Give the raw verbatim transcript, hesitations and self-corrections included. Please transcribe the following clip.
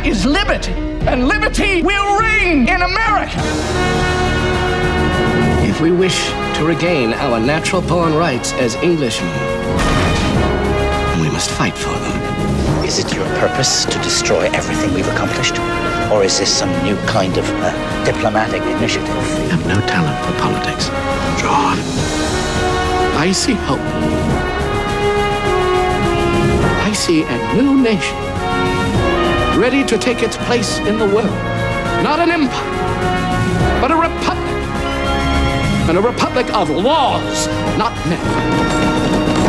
That is liberty. And liberty will reign in America. If we wish to regain our natural-born rights as Englishmen, we must fight for them. Is it your purpose to destroy everything we've accomplished? Or is this some new kind of uh, diplomatic initiative? I have no talent for politics. John, I see hope. I see a new nation ready to take its place in the world. Not an empire, but a republic. And a republic of laws, not men.